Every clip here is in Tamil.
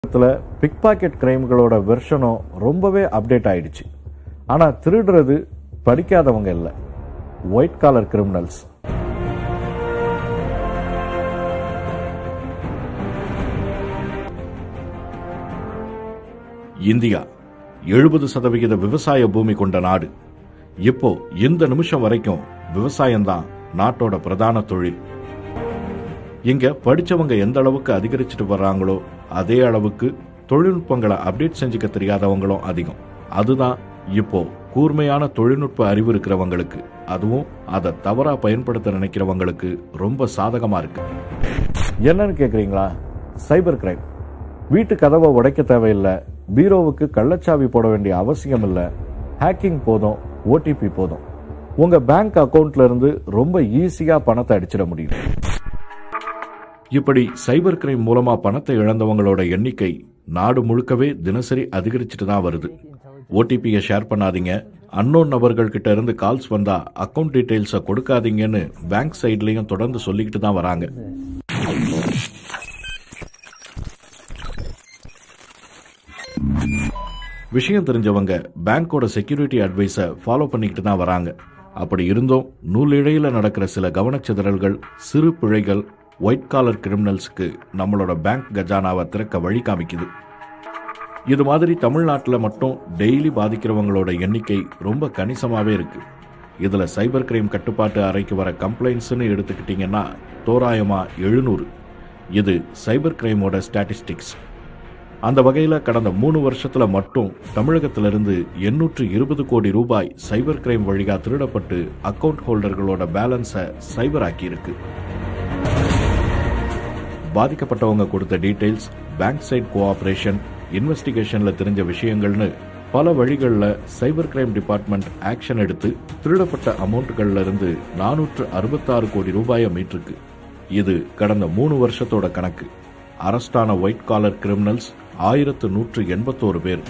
பிக் பாக்கெட் கிரைம்களோட வெர்ஷனும் ரொம்பவே அப்டேட் ஆயிடுச்சு. ஆனா திருடுறது படிக்காதவங்க இல்ல, ஒயிட் காலர் கிரிமினல்ஸ். இந்தியா 70% விவசாய பூமி கொண்ட நாடு. இப்போ இந்த நிமிஷம் வரைக்கும் விவசாயம்தான் நாட்டோட பிரதான தொழில். இங்க படிச்சவங்க எந்த அளவுக்கு அதிகரிச்சுட்டு வர்றாங்களோ அதே அளவுக்கு தொழில்நுட்பங்களை அப்டேட் செஞ்சுக்க தெரியாதவங்களும் அதிகம். அதுதான் இப்போ கூர்மையான தொழில்நுட்ப அறிவு இருக்கிறவங்களுக்கு, அதுவும் அதை தவறா பயன்படுத்த நினைக்கிறவங்களுக்கு ரொம்ப சாதகமா இருக்கு. என்னன்னு கேக்குறீங்களா? Cyber crime. வீட்டு கதவை உடைக்க தேவையில்லை, பீரோவுக்கு கள்ளச்சாவி போட வேண்டிய அவசியம் இல்லை, ஹேக்கிங் போதும், ஓடிபி போதும், உங்க பேங்க் அக்கவுண்ட்ல இருந்து ரொம்ப ஈஸியா பணத்தை அடிச்சிட முடியும். இப்படி சைபர் கிரைம் மூலமா பணத்தை இழந்தவங்களோட எண்ணிக்கை நாடு முழுக்கவே தினசரி அதிகரிச்சுட்டு தான் வருது. ஓடிபியை ஷேர் பண்ணாதீங்க, அன்னோன் நபர்கள் கிட்ட இருந்து கால்ஸ் வந்தா அக்கவுண்ட் டீடைல்ஸை கொடுக்காதீங்கன்னு பேங்க் சைட்லயும் தொடர்ந்து சொல்லிக்கிட்டு தான் வராங்க. விஷயம் தெரிஞ்சவங்க பேங்கோட செக்யூரிட்டி அட்வைஸை ஃபாலோ பண்ணிக்கிட்டு தான் வராங்க. அப்படி இருந்தும் நூலிழையில நடக்கிற சில கவனச்சிதறல்கள், சிறு பிழைகள் ஒயிட் காலர் கிரிமினல்ஸுக்கு நம்மளோட பேங்க் கஜானாவை திறக்க வழி காமிக்குது. இது மாதிரி தமிழ்நாட்டில் மட்டும் டெய்லி பாதிக்கிறவங்களோட எண்ணிக்கை ரொம்ப கணிசமாவே இருக்கு. இதுல சைபர் கிரைம் கட்டுப்பாட்டு அறைக்கு வர கம்ப்ளைண்ட்ஸ்னு எடுத்துக்கிட்டீங்கன்னா தோராயமா 700. இது சைபர் கிரைமோட ஸ்டாட்டிஸ்டிக்ஸ். அந்த வகையில கடந்த 3 வருஷத்துல மட்டும் தமிழகத்திலிருந்து 820 கோடி ரூபாய் சைபர் கிரைம் வழியா திருடப்பட்டு அக்கவுண்ட் ஹோல்டர்களோட பேலன்ஸை சைபர் ஆக்கி இருக்கு. பாதிக்கப்பட்டவங்க கொடுத்த டீடைல்ஸ், பேங்க் சைட் கோஆபரேஷன், இன்வெஸ்டிகேஷன்ல தெரிஞ்ச விஷயங்கள்னு பல வழிகளில் சைபர் கிரைம் டிபார்ட்மெண்ட் ஆக்ஷன் எடுத்து திருடப்பட்ட அமௌண்ட்கள்ல இருந்து 466 கோடி ரூபாயை மீட்டிருக்கு. இது கடந்த 3 வருஷத்தோட கணக்கு. அரஸ்டான ஒயிட் காலர் கிரிமினல்ஸ் 1181 பேர்.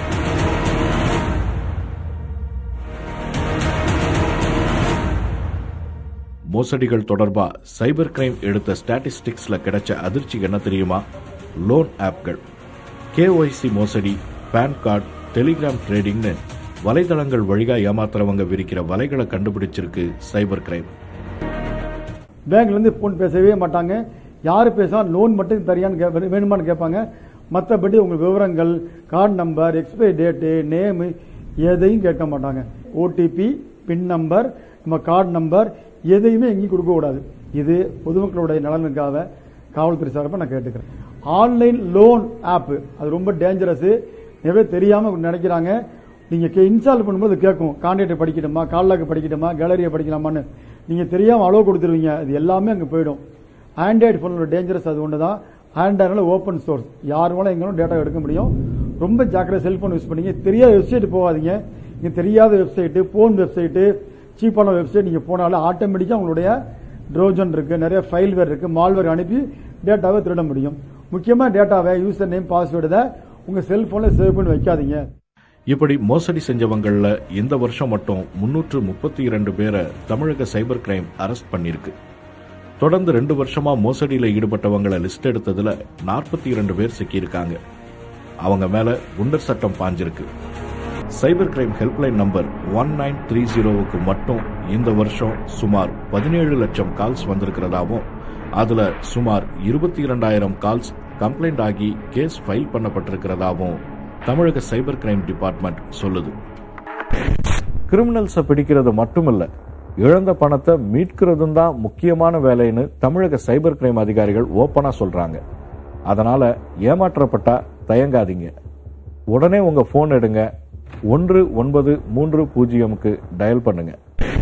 மோசடிகள் தொடர்பா சைபர் கிரைம் எடுத்த ஸ்டாட்டிஸ்டிக்ஸ்ல கிடைச்ச அதிர்ச்சி என்ன தெரியுமா? லோன் ஆப்கள், கேஒய்சி மோசடி, பான் கார்டு, டெலிகிராம் ட்ரேடிங்னு வலைதளங்கள் வழியா ஏமாத்துறவங்க விரிக்கிற வலைகளை கண்டுபிடிச்சிருக்கு சைபர் கிரைம். பேங்க்ல இருந்து போன் பேசவே மாட்டாங்க. யாரு பேசா லோன் மட்டும் தரியான்னு வேணுமான்னு கேட்பாங்க. மற்றபடி உங்க விவரங்கள், card number, expiry date, name எதையும் கேட்க மாட்டாங்க. ஓடிபி, பின் நம்பர், நம்ம கார்டு நம்பர் எதையுமே எங்கேயும் கொடுக்க கூடாது. இது பொதுமக்களுடைய நலனுக்காக காவல்துறை சார்பாக நான் கேட்டுக்கிறேன். ஆன்லைன் லோன் ஆப் அது ரொம்ப டேஞ்சரஸ். நிறைய தெரியாம நினைக்கிறாங்க. நீங்க இன்ஸ்டால் பண்ணும்போது கேட்கும், கான்டாக்ட் படிக்கணுமா, கால்லாக்கு படிக்கணுமா, கேலரியை படிக்கலாமான்னு. நீங்க தெரியாம அளவு கொடுத்துருவீங்க, அது எல்லாமே அங்கே போயிடும். ஆண்ட்ராய்டு போனோட டேஞ்சரஸ் அது ஒண்ணுதான். ஆண்ட்ராய்டுல ஓப்பன் சோர்ஸ், யார் வேணாலும் எங்களும் டேட்டா எடுக்க முடியும். ரொம்ப ஜாக்கிரதை செல்போன் யூஸ் பண்ணீங்க. தெரியாத வெப்சைட் போகாதீங்க. நீங்க தெரியாத வெப்சைட்டு, போன் வெப்சைட்டு, சீப்பான வெப்சைட் நீங்க போனாலும் ஆட்டோமேட்டிக்கா உங்களுடைய ட்ரோஜன் இருக்கு, நிறைய ஃபைல்வேர் இருக்கு, மால்வேர் அனுப்பி டேட்டாவை திருட முடியும். முக்கியமா டேட்டாவை, யூசர் நேம், பாஸ்வேர்டு உங்க செல்போன்ல சேவ் பண்ணி வைக்காதீங்க. இப்படி மோசடி செஞ்சவங்கள்ல இந்த வருஷம் மட்டும் 332 பேரை தமிழக சைபர் கிரைம் அரெஸ்ட் பண்ணிருக்கு. தொடர்ந்து 2 வருஷமா மோசடியில ஈடுபட்டவங்களை லிஸ்ட் எடுத்ததுல 42 பேர் சிக்கியிருக்காங்க. அவங்க மேல குண்டர் சட்டம் பாஞ்சிருக்கு. சைபர் கிரைம் ஹெல்ப்லைன் நம்பர் 1930க்கு மட்டும் இந்த வருஷம் சுமார் 17 லட்சம் கால்ஸ் வந்திருக்கிறதாவும், அதுல சுமார் 22,000 கால்ஸ் கம்ப்ளைண்ட் ஆகி கேஸ் ஃபைல் பண்ணப்பட்டிருக்கிறதாவும் தமிழக சைபர் கிரைம் டிபார்ட்மெண்ட் சொல்லுது. கிரிமினல்ஸை பிடிக்கிறது மட்டுமில்ல, இழந்த பணத்தை மீட்கிறதும் தான் முக்கியமான வேலைன்னு தமிழக சைபர் கிரைம் அதிகாரிகள் ஓப்பனா சொல்றாங்க. அதனால ஏமாற்றப்பட்டா தயங்காதீங்க. உடனே உங்க போன் எடுங்க, 1930க்கு டயல் பண்ணுங்க.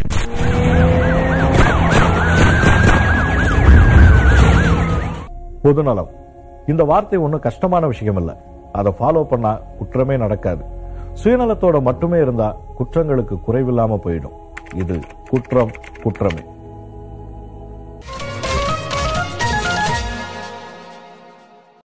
பொதுநலம். இந்த வார்த்தை ஒன்றும் கஷ்டமான விஷயம் இல்ல. அதை ஃபாலோ பண்ணா குற்றமே நடக்காது. சுயநலத்தோட மட்டுமே இருந்தா குற்றங்களுக்கு குறைவில்லாம போயிடும். இது குற்றம் குற்றமே.